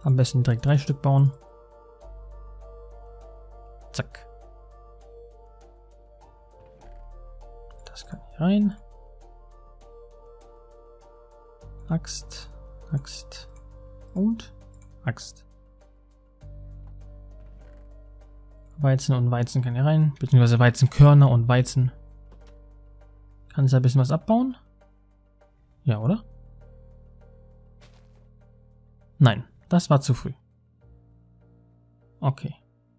Am besten direkt 3 Stück bauen. Zack. Das kann hier rein. Axt, Axt und Axt. Weizen und Weizen kann hier rein, beziehungsweise Weizenkörner und Weizen. Kann ich da ein bisschen was abbauen? Ja, oder? Nein, das war zu früh. Okay.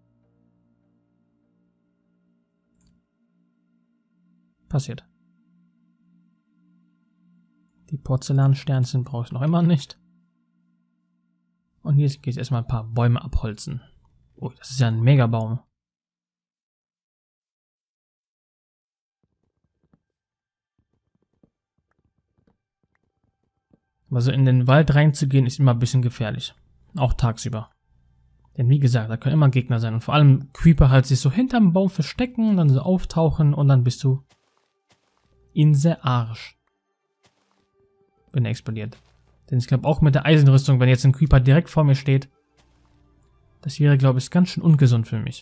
Passiert. Die Porzellansternchen brauche ich noch immer nicht. Und hier geht es erstmal ein paar Bäume abholzen. Oh, das ist ja ein Megabaum. Also in den Wald reinzugehen ist immer ein bisschen gefährlich. Auch tagsüber. Denn wie gesagt, da können immer Gegner sein. Und vor allem Creeper halt sich so hinterm Baum verstecken und dann so auftauchen und dann bist du in der Arsch. Wenn er explodiert. Denn ich glaube auch mit der Eisenrüstung, wenn jetzt ein Creeper direkt vor mir steht, das wäre, glaube ich, ganz schön ungesund für mich.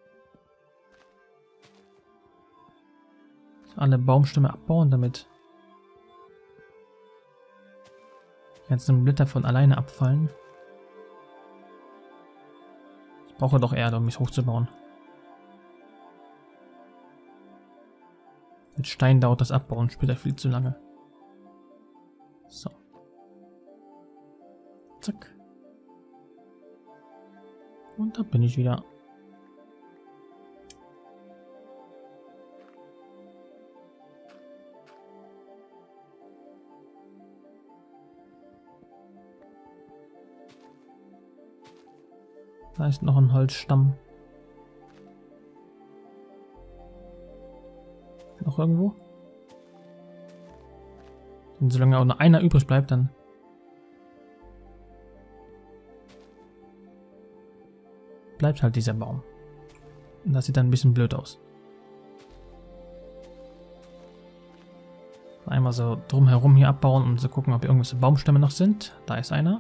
Alle Baumstämme abbauen, damit die ganzen Blätter von alleine abfallen. Ich brauche doch Erde, um mich hochzubauen. Mit Stein dauert das Abbauen später viel zu lange. So. Zack. Und da bin ich wieder. Da ist noch ein Holzstamm. Noch irgendwo? Und solange auch noch einer übrig bleibt, dann bleibt halt dieser Baum. Und das sieht dann ein bisschen blöd aus. Einmal so drumherum hier abbauen und so gucken, ob hier irgendwelche Baumstämme noch sind. Da ist einer.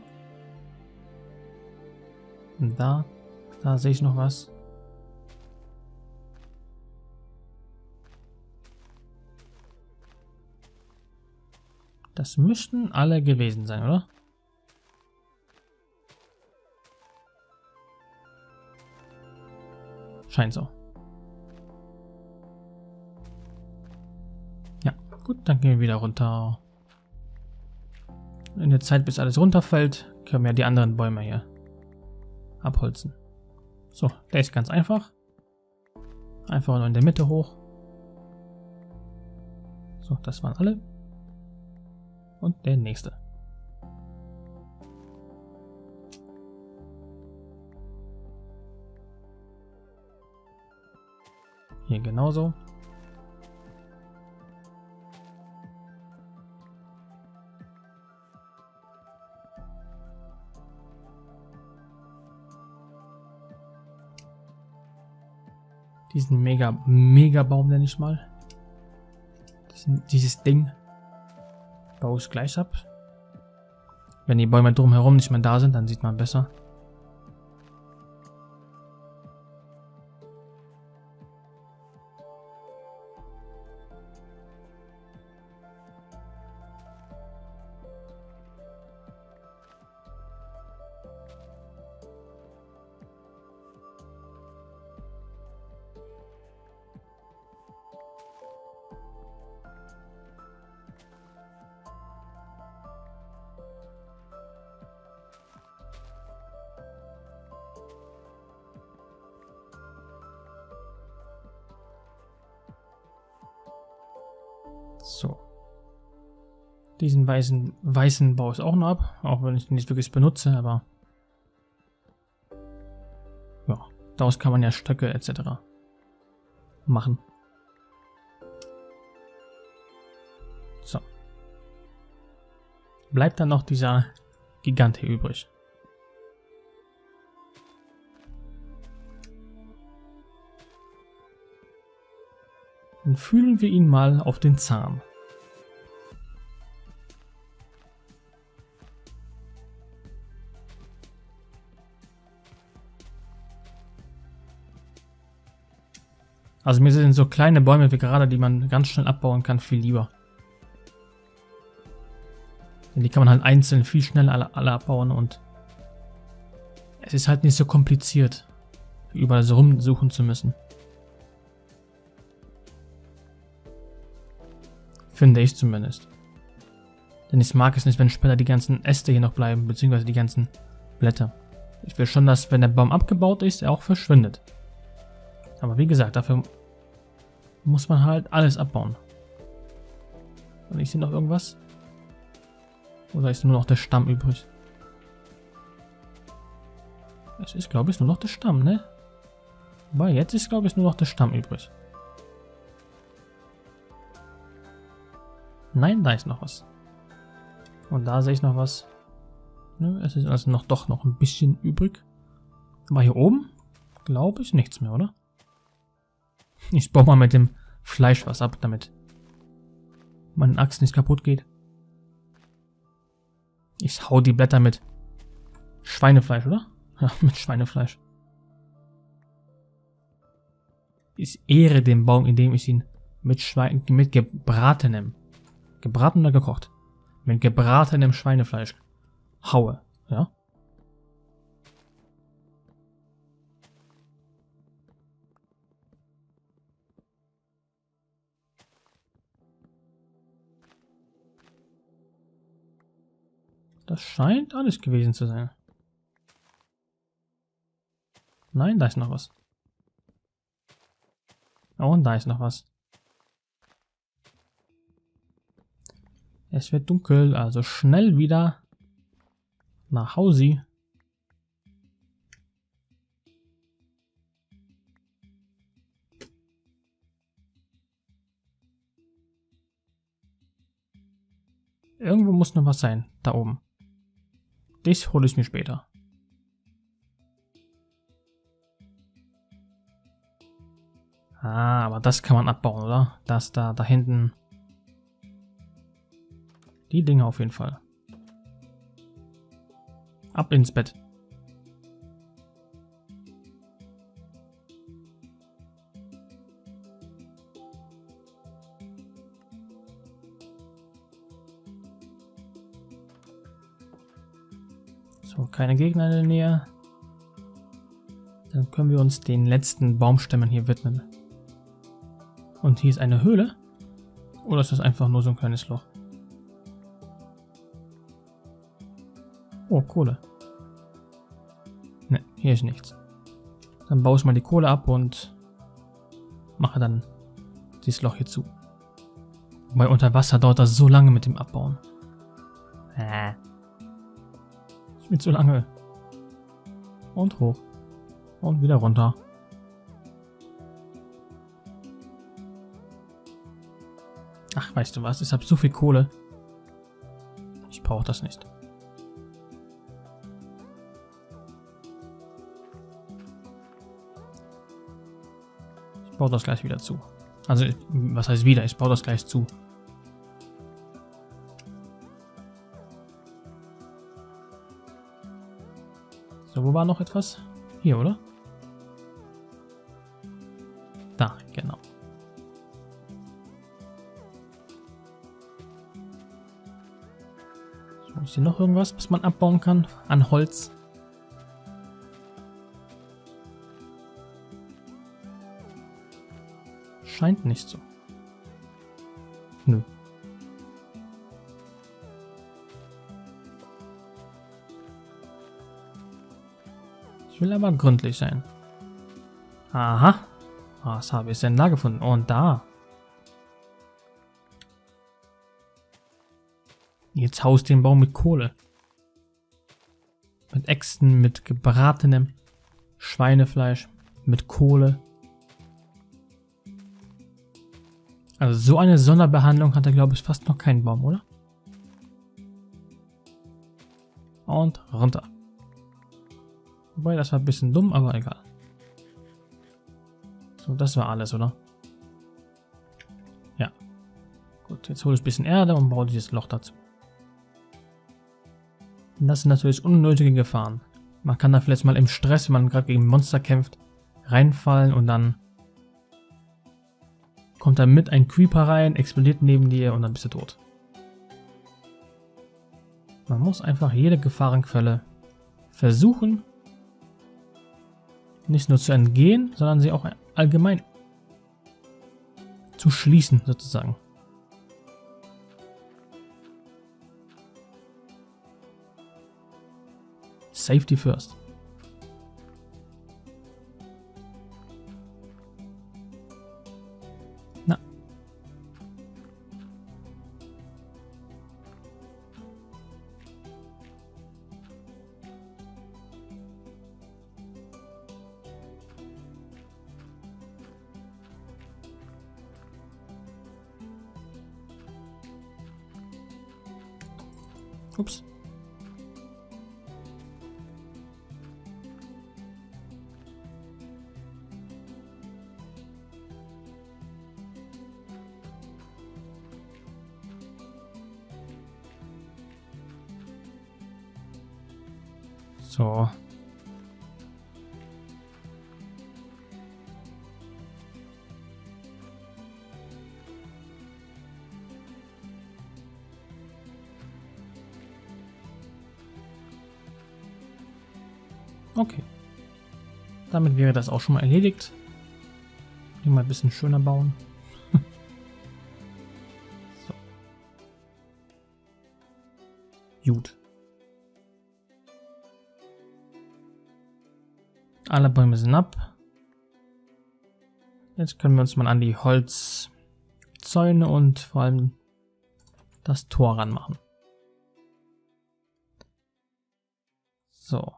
Und da sehe ich noch was. Das müssten alle gewesen sein, oder? Scheint so. Ja, gut, dann gehen wir wieder runter. In der Zeit, bis alles runterfällt, können wir die anderen Bäume hier abholzen. So, der ist ganz einfach. Einfach nur in der Mitte hoch. So, das waren alle. Und der nächste. Hier genauso. Diesen Mega-Baum nenne ich mal. Dieses Ding baue ich gleich ab. Wenn die Bäume drumherum nicht mehr da sind, dann sieht man besser. So. Diesen weißen baue ich auch noch ab, auch wenn ich den nicht wirklich benutze, aber ja, daraus kann man ja Stöcke etc. machen. So. Bleibt dann noch dieser Gigant hier übrig. Dann fühlen wir ihn mal auf den Zahn. Also mir sind so kleine Bäume wie gerade, die man ganz schnell abbauen kann, viel lieber. Denn die kann man halt einzeln viel schneller alle abbauen und es ist halt nicht so kompliziert, überall so rumsuchen zu müssen. Finde ich zumindest. Denn ich mag es nicht, wenn später die ganzen Äste hier noch bleiben, beziehungsweise die ganzen Blätter. Ich will schon, dass, wenn der Baum abgebaut ist, er auch verschwindet. Aber wie gesagt, dafür muss man halt alles abbauen. Und ist hier noch irgendwas? Oder ist nur noch der Stamm übrig? Es ist, glaube ich, nur noch der Stamm, ne? Aber jetzt ist, glaube ich, nur noch der Stamm übrig. Nein, da ist noch was. Und da sehe ich noch was. Nö, es ist also doch noch ein bisschen übrig. Aber hier oben, glaube ich, nichts mehr, oder? Ich baue mal mit dem Fleisch was ab, damit meine Axt nicht kaputt geht. Ich hau die Blätter mit Schweinefleisch, oder? Ja, mit Schweinefleisch. Ich ehre den Baum, indem ich ihn mit gebratenem. Gebraten oder gekocht? Mit gebratenem Schweinefleisch haue, ja? Das scheint alles gewesen zu sein. Nein, da ist noch was. Oh, und da ist noch was. Es wird dunkel, also schnell wieder nach Hause. Irgendwo muss noch was sein, da oben. Das hole ich mir später. Ah, aber das kann man abbauen, oder? Das da hinten. Die Dinge auf jeden Fall. Ab ins Bett. So, keine Gegner in der Nähe. Dann können wir uns den letzten Baumstämmen hier widmen. Und hier ist eine Höhle. Oder ist das einfach nur so ein kleines Loch? Oh, Kohle. Ne, hier ist nichts. Dann baue ich mal die Kohle ab und mache dann dieses Loch hier zu. Wobei unter Wasser dauert das so lange mit dem Abbauen. Mit so lange. Und hoch. Und wieder runter. Ach, weißt du was? Ich habe so viel Kohle. Ich brauche das nicht. Ich baue das gleich wieder zu. Also, was heißt wieder? Ich baue das gleich zu. So, wo war noch etwas? Hier, oder? Da, genau. So, ist hier noch irgendwas, was man abbauen kann an Holz? Scheint nicht so. Nö. Ich will aber gründlich sein. Aha. Was habe ich denn da gefunden? Und da. Jetzt haust den Baum mit Kohle. Mit Äxten, mit gebratenem Schweinefleisch, mit Kohle. Also so eine Sonderbehandlung hat er, glaube ich, fast noch keinen Baum, oder? Und runter. Wobei, das war ein bisschen dumm, aber egal. So, das war alles, oder? Ja. Gut, jetzt hole ich ein bisschen Erde und baue dieses Loch dazu. Und das sind natürlich unnötige Gefahren. Man kann da vielleicht mal im Stress, wenn man gerade gegen Monster kämpft, reinfallen und dann kommt da mit ein Creeper rein, explodiert neben dir und dann bist du tot. Man muss einfach jede Gefahrenquelle versuchen, nicht nur zu entgehen, sondern sie auch allgemein zu schließen, sozusagen. Safety first. Na. Ups. So. Okay. Damit wäre das auch schon mal erledigt. Hier mal ein bisschen schöner bauen. So. Gut. Alle Bäume sind ab. Jetzt können wir uns mal an die Holzzäune und vor allem das Tor ranmachen. So.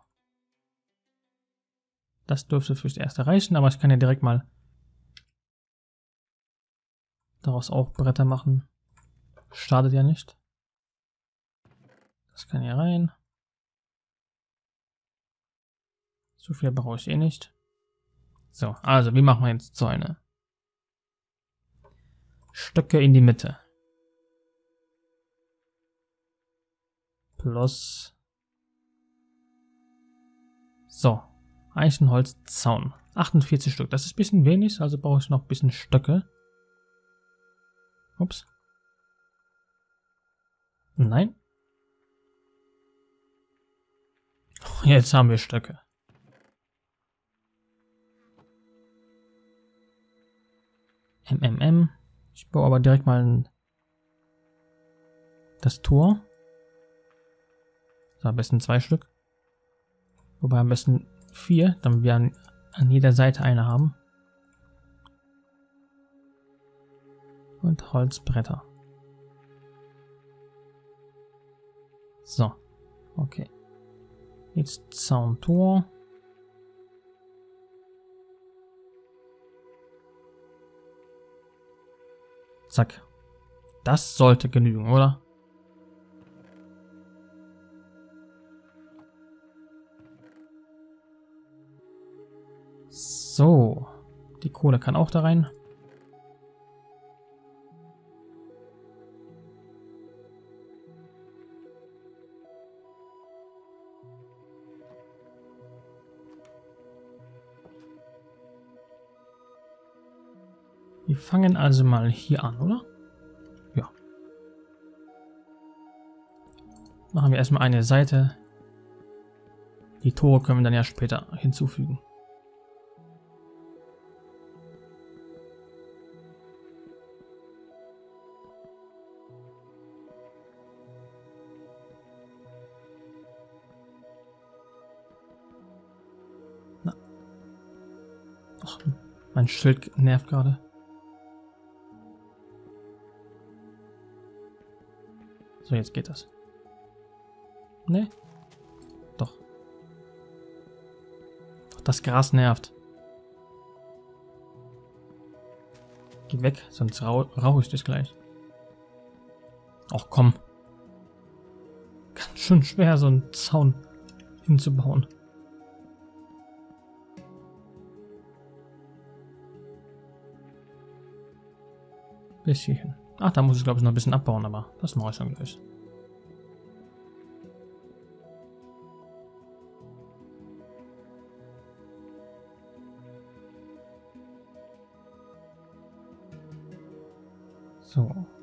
Das dürfte fürs Erste reichen, aber ich kann ja direkt mal daraus auch Bretter machen. Schadet ja nicht. Das kann hier rein. So viel brauche ich eh nicht. So, also wie machen wir jetzt Zäune? Stöcke in die Mitte. Plus. So. Eichenholzzaun. 48 Stück. Das ist ein bisschen wenig, also brauche ich noch ein bisschen Stöcke. Ups. Nein. Jetzt haben wir Stöcke. Ich baue aber direkt mal das Tor. So, am besten 2 Stück. Wobei am besten 4, damit wir an jeder Seite eine haben. Und Holzbretter. So, okay. Jetzt Zauntor. Zack. Das sollte genügen, oder? So. Die Kohle kann auch da rein. Wir fangen also mal hier an, oder? Ja. Machen wir erstmal eine Seite. Die Tore können wir dann ja später hinzufügen. Na. Ach, mein Schild nervt gerade. So, jetzt geht das. Ne? Doch. Doch, das Gras nervt. Geh weg, sonst rauche ich dich gleich. Ach komm. Ganz schön schwer, so einen Zaun hinzubauen. Bis hierhin. Ach, da muss ich glaube ich noch ein bisschen abbauen, aber das mache ich dann gleich. So.